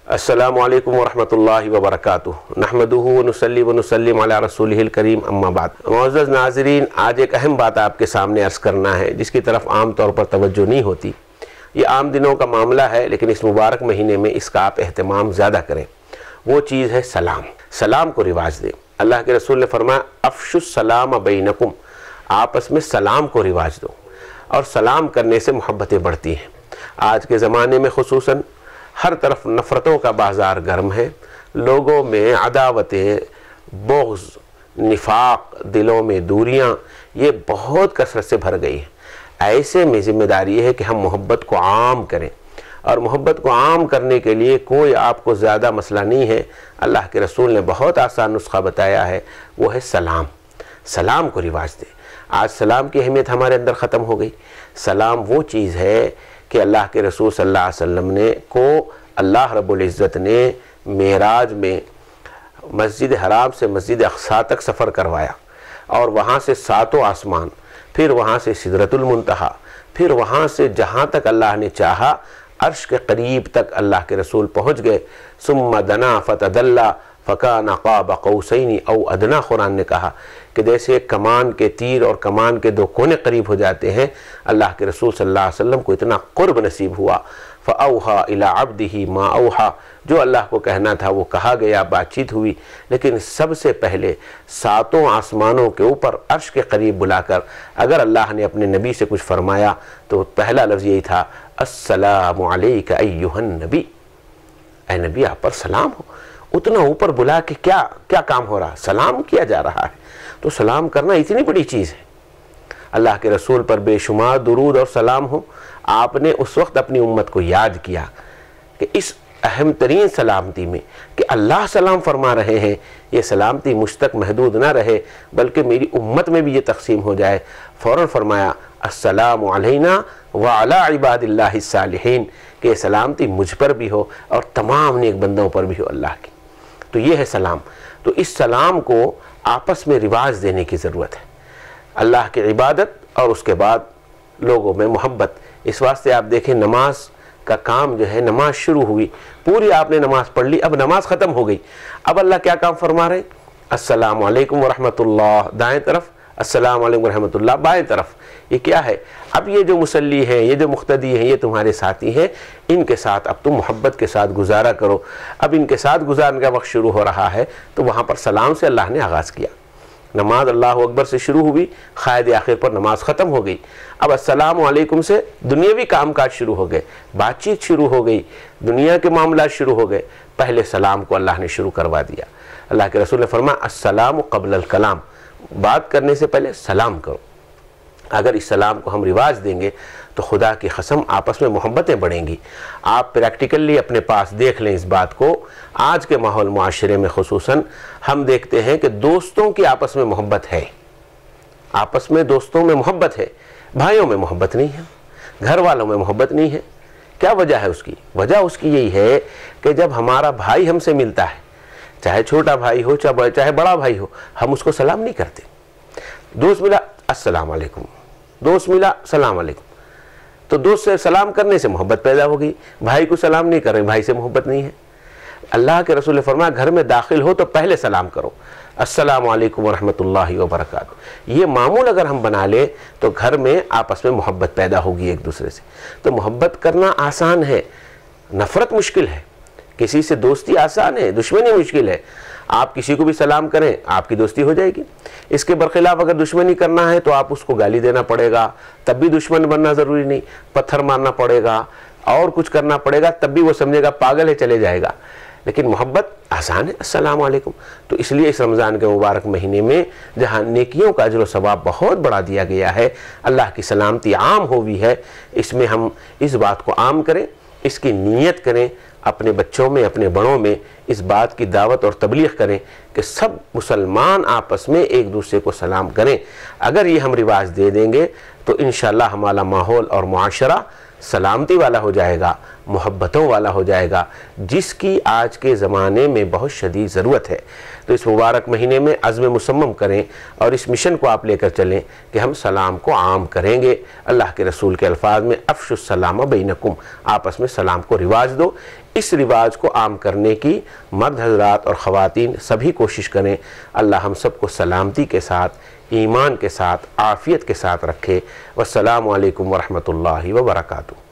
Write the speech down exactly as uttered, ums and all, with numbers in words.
السلام علیکم ورحمۃ اللہ وبرکاتہ نحمدہ ونصلی ونسلم علی رسولہ الکریم اما بعد۔ معزز ناظرین، آج ایک اہم بات آپ کے سامنے عرض کرنا ہے جس کی طرف عام طور پر توجہ نہیں ہوتی۔ یہ عام دنوں کا معاملہ ہے لیکن اس مبارک مہینے میں اس کا آپ اہتمام زیادہ کریں۔ وہ چیز ہے سلام۔ سلام کو رواج دیں۔ اللہ کے رسول نے فرمایا افشوا السلام بینکم، آپس میں سلام کو رواج دو، اور سلام کرنے سے محبتیں بڑھتی ہیں۔ آج کے زمانے میں خصوصاً ہر طرف نفرتوں کا بازار گرم ہے، لوگوں میں عداوتیں، بغض، نفاق، دلوں میں دوریاں یہ بہت کثرت سے بھر گئی ہیں۔ ایسے میں ذمہ داری یہ ہے کہ ہم محبت کو عام کریں، اور محبت کو عام کرنے کے لیے کوئی آپ کو زیادہ مسئلہ نہیں ہے۔ اللہ کے رسول نے بہت آسان نسخہ بتایا ہے، وہ ہے سلام۔ سلام کو رواج دیں۔ آج سلام کی اہمیت ہمارے اندر ختم ہو گئی۔ سلام وہ چیز ہے کہ اللہ کے رسول صلی اللہ علیہ وسلم نے کو اللہ رب العزت نے معراج میں مسجد حرام سے مسجد اقصیٰ تک سفر کروایا، اور وہاں سے ساتوں آسمان، پھر وہاں سے سدرۃ المنتہا، پھر وہاں سے جہاں تک اللہ نے چاہا عرش کے قریب تک اللہ کے رسول پہنچ گئے۔ ثم دنا فتدلی فکان قاب قوسین او ادنی، قرآن نے کہا کہ جیسے کمان کے تیر اور کمان کے دو کونے قریب ہو جاتے ہیں، اللہ کے رسول صلی اللہ علیہ وسلم کو اتنا قرب نصیب ہوا۔ فَأَوْحَى إِلَىٰ عَبْدِهِ مَا أَوْحَى، جو اللہ کو کہنا تھا وہ کہا گیا، بات چیت ہوئی۔ لیکن سب سے پہلے ساتوں آسمانوں کے اوپر عرش کے قریب بلا کر اگر اللہ نے اپنے نبی سے کچھ فرمایا تو پہلا لفظ یہی تھا، السلام علیک ایھا النبی، اے نبی آپ پر سلام ہو۔ اتنا اوپر بلا کے کیا کیا کام ہو رہا؟ سلام کیا جا رہا ہے۔ تو سلام کرنا اتنی بڑی چیز ہے۔ اللہ کے رسول پر بے شمار درود اور سلام ہو۔ آپ نے اس وقت اپنی امت کو یاد کیا کہ اس اہم ترین سلامتی میں کہ اللہ سلام فرما رہے ہیں، یہ سلامتی مجھ تک محدود نہ رہے بلکہ میری امت میں بھی یہ تقسیم ہو جائے۔ فوراً فرمایا السلام علینا وعلی عباد اللہ الصالحین، کہ یہ سلامتی مجھ پر بھی ہو اور تمام نیک بندوں پر بھی ہو اللہ کی۔ تو یہ ہے سلام۔ تو اس سلام کو آپس میں رواج دینے کی ضرورت ہے، اللہ کی عبادت اور اس کے بعد لوگوں میں محبت۔ اس واسطے آپ دیکھیں نماز کا کام جو ہے، نماز شروع ہوئی، پوری آپ نے نماز پڑھ لی، اب نماز ختم ہو گئی، اب اللہ کیا کام فرما رہے ہیں؟ السلام علیکم ورحمۃ اللہ دائیں طرف، السلام علیکم ورحمۃ اللہ بائیں طرف۔ یہ کیا ہے؟ اب یہ جو مصلی ہیں، یہ جو مقتدی ہیں، یہ تمہارے ساتھی ہیں، ان کے ساتھ اب تم محبت کے ساتھ گزارا کرو۔ اب ان کے ساتھ گزارنے کا وقت شروع ہو رہا ہے تو وہاں پر سلام سے اللہ نے آغاز کیا۔ نماز اللہ اکبر سے شروع ہوئی، قائد آخر پر نماز ختم ہو گئی۔ اب السلام علیکم سے دنیاوی کام کاج شروع ہو گئے، بات چیت شروع ہو گئی، دنیا کے معاملات شروع ہو گئے۔ پہلے سلام کو اللہ نے شروع کروا دیا۔ اللہ کے رسول نے فرمایا السلام قبل الکلام، بات کرنے سے پہلے سلام کرو۔ اگر اس سلام کو ہم رواج دیں گے تو خدا کی قسم آپس میں محبتیں بڑھیں گی۔ آپ پریکٹیکلی اپنے پاس دیکھ لیں اس بات کو۔ آج کے ماحول معاشرے میں خصوصاً ہم دیکھتے ہیں کہ دوستوں کی آپس میں محبت ہے، آپس میں دوستوں میں محبت ہے، بھائیوں میں محبت نہیں ہے، گھر والوں میں محبت نہیں ہے۔ کیا وجہ ہے اس کی؟ وجہ اس کی یہی ہے کہ جب ہمارا بھائی ہم سے ملتا ہے، چاہے چھوٹا بھائی ہو چاہے بڑا بھائی ہو، ہم اس کو سلام نہیں کرتے۔ دوست ملا السلام علیکم، دوست ملا سلام علیکم، تو دوست سے سلام کرنے سے محبت پیدا ہو گئی۔ بھائی کو سلام نہیں کر رہے، بھائی سے محبت نہیں ہے۔ اللہ کے رسول نے فرمایا گھر میں داخل ہو تو پہلے سلام کرو، السلام علیکم ورحمۃ اللہ وبرکاتہ۔ یہ معمول اگر ہم بنا لیں تو گھر میں آپس میں محبت پیدا ہوگی ایک دوسرے سے۔ تو محبت کرنا آسان ہے، نفرت مشکل ہے۔ کسی سے دوستی آسان ہے، دشمنی مشکل ہے۔ آپ کسی کو بھی سلام کریں آپ کی دوستی ہو جائے گی۔ اس کے برخلاف اگر دشمنی کرنا ہے تو آپ اس کو گالی دینا پڑے گا، تب بھی دشمن بننا ضروری نہیں، پتھر مارنا پڑے گا اور کچھ کرنا پڑے گا، تب بھی وہ سمجھے گا پاگل ہے چلے جائے گا۔ لیکن محبت آسان ہے، السلام علیکم۔ تو اس لیے اس رمضان کے مبارک مہینے میں جہاں نیکیوں کا اجر و ثواب بہت بڑا دیا گیا ہے، اللہ کی سلامتی عام ہوئی ہے، اس میں ہم اس بات کو عام کریں، اس کی نیت کریں، اپنے بچوں میں اپنے بڑوں میں اس بات کی دعوت اور تبلیغ کریں کہ سب مسلمان آپس میں ایک دوسرے کو سلام کریں۔ اگر یہ ہم رواج دے دیں گے تو انشاءاللہ ہمارا ماحول اور معاشرہ سلامتی والا ہو جائے گا، محبتوں والا ہو جائے گا، جس کی آج کے زمانے میں بہت شدید ضرورت ہے۔ تو اس مبارک مہینے میں عزم مصمم کریں اور اس مشن کو آپ لے کر چلیں کہ ہم سلام کو عام کریں گے۔ اللہ کے رسول کے الفاظ میں افشوا السلام بینکم، آپس میں سلام کو رواج دو۔ اس رواج کو عام کرنے کی مرد حضرات اور خواتین سبھی کوشش کریں۔ اللہ ہم سب کو سلامتی کے ساتھ، ایمان کے ساتھ، عافیت کے ساتھ رکھے۔ والسلام علیکم ورحمۃ اللہ وبرکاتہ۔